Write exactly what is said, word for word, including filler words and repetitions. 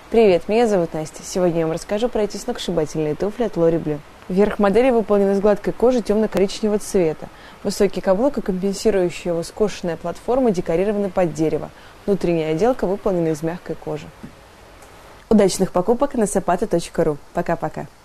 Привет, меня зовут Настя. Сегодня я вам расскажу про эти сногсшибательные туфли от Лори Блю. Верх модели выполнен из гладкой кожи темно-коричневого цвета. Высокий каблук и компенсирующая его скошенная платформа декорированы под дерево. Внутренняя отделка выполнена из мягкой кожи. Удачных покупок на сапаты точка ру. Пока-пока.